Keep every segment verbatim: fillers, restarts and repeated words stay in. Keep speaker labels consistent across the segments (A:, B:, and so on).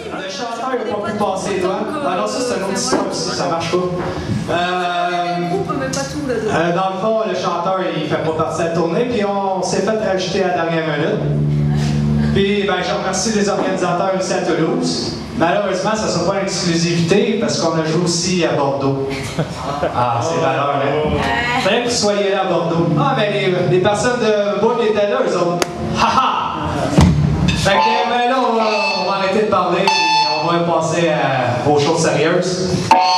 A: Le chanteur n'a pas pu passer les doigts. Ah non, ça c'est un autre histoire aussi, ça marche pas. Euh, euh, dans le fond, le chanteur il fait pas partie de la tournée, puis on s'est fait rajouter à la dernière minute. Puis ben, je remercie les organisateurs ici à Toulouse. Malheureusement, ça ne sera pas une exclusivité parce qu'on a joué aussi à Bordeaux. Ah, c'est valeur, hein? Fallait que vous soyez là à Bordeaux. Ah, mais les, les personnes de Bourg étaient là, eux autres. Ha ha! Fait que ben là, on va, on va arrêter de parler et on va passer à, aux choses sérieuses.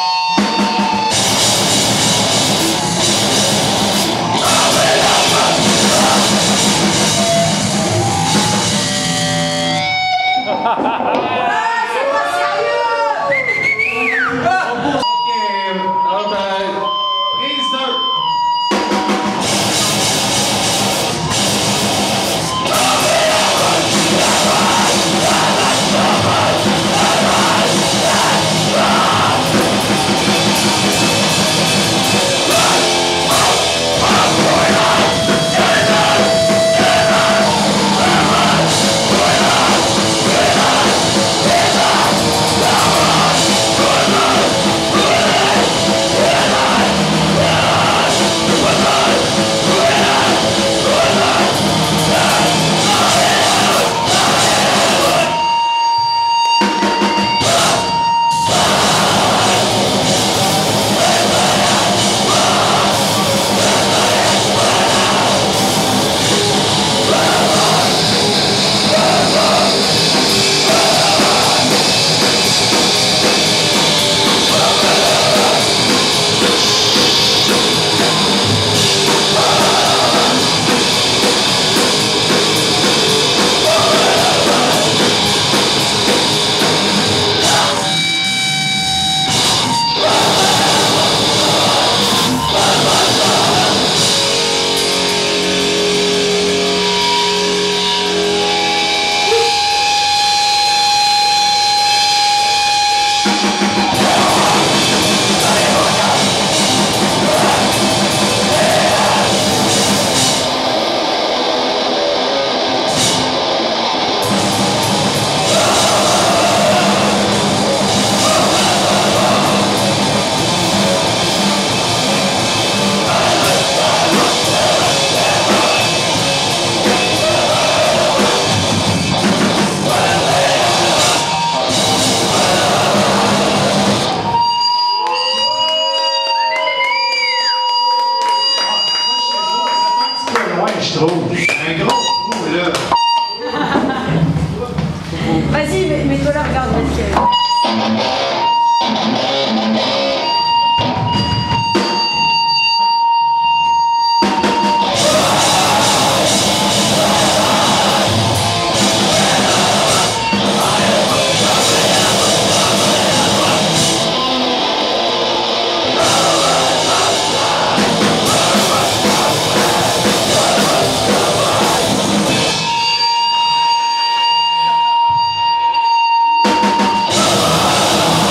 A: Je trouve. Un gros trou, là.
B: Vas-y, mets-toi là, regarde.
C: Ah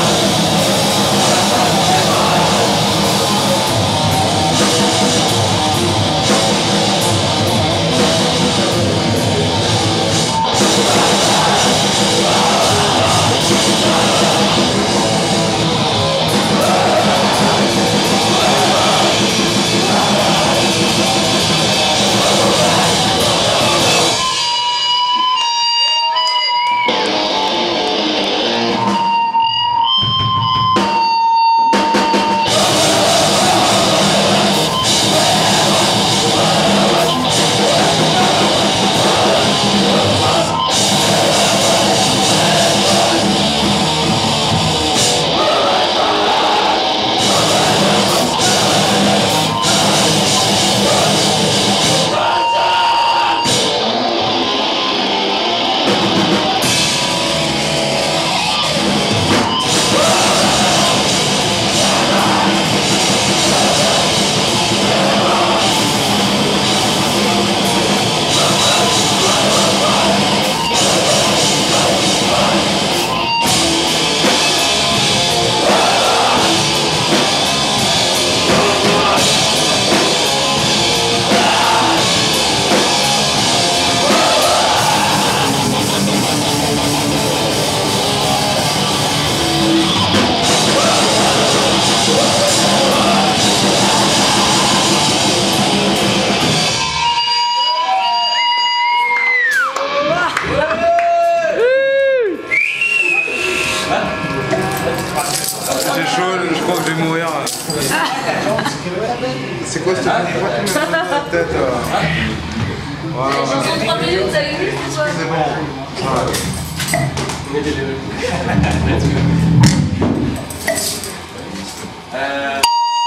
C: C'est quoi cette tête?
B: Voilà. Les chansons de trois minutes, ça existe ou pas?
C: C'est bon.
D: Euh...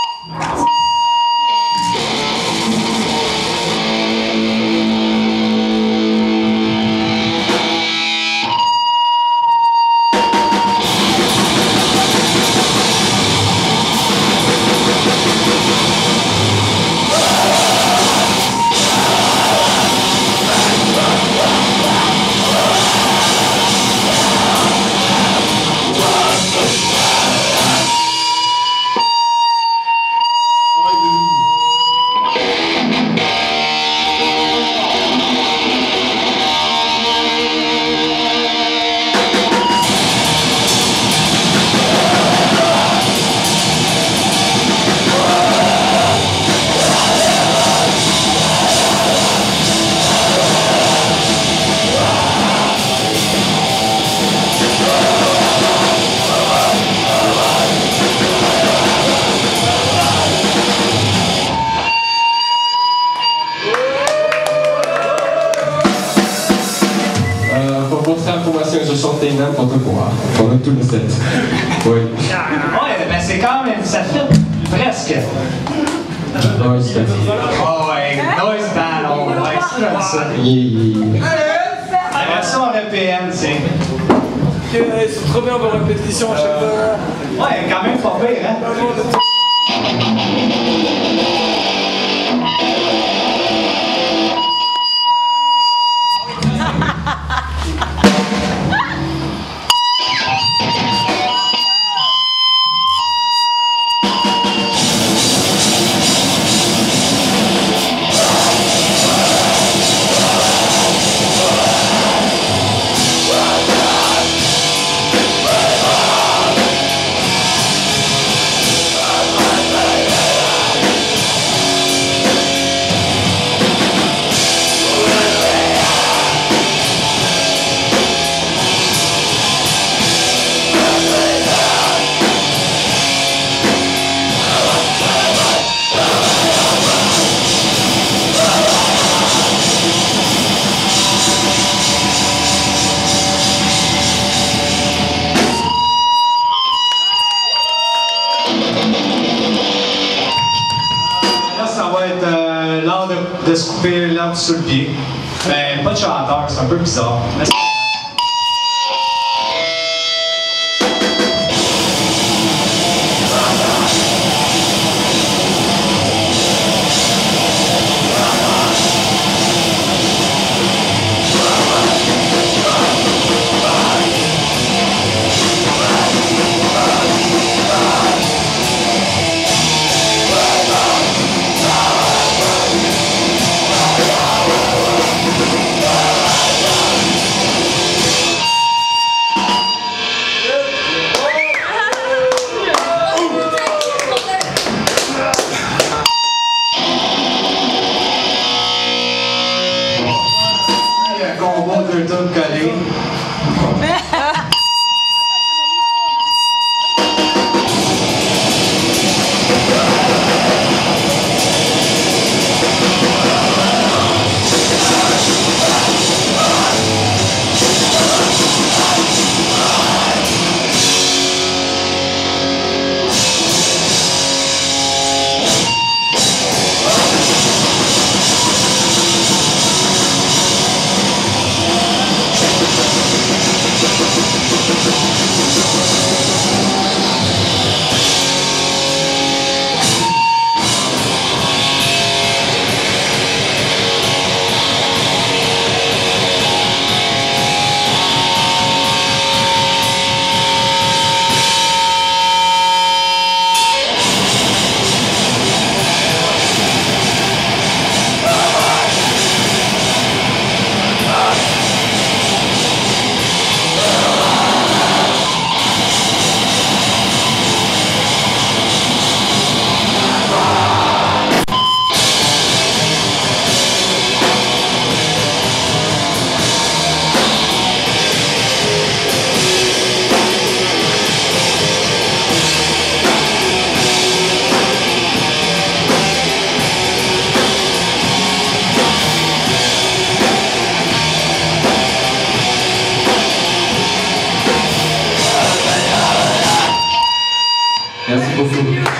E: Je chantais n'importe quoi pendant tout le set. Oui.
A: Ouais, ben c'est quand même, ça fait presque.
E: Noise battle.
A: Oh ouais, noise battle. Ouais, ça j'aime ça.
E: Yeah.
A: La version européenne, c'est.
D: C'est trop bien vos répétitions à chaque fois.
A: Ouais, quand même pas pire, hein? De se couper l'herbe sous le pied. Ben, pas de chanteur, c'est un peu bizarre. Combo deux tonnes collées.
F: We'll be right back.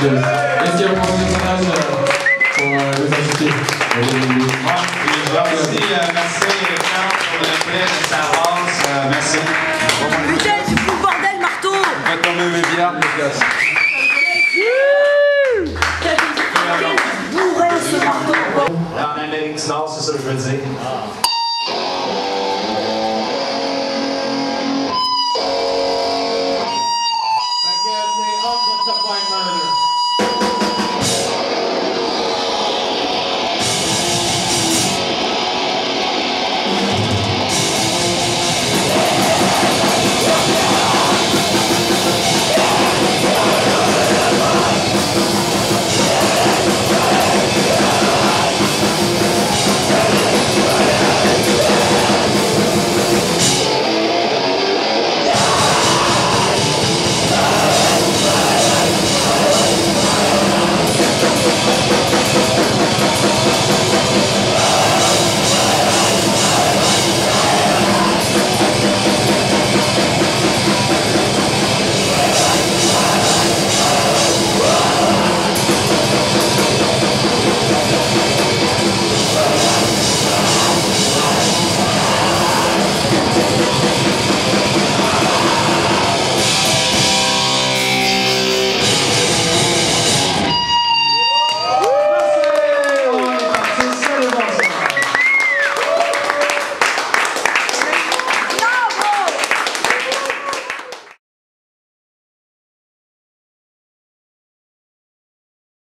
E: Est-ce qu'il y a un personnage pour nous assister?
A: Merci, merci Richard pour le prêt de sa race. Merci.
B: Putain, tu fous le bordel, marteau!
C: On va tomber mes bières, les gars.
B: Quel bourrin ce marteau!
A: En Amérique du Nord, c'est ça que je veux dire.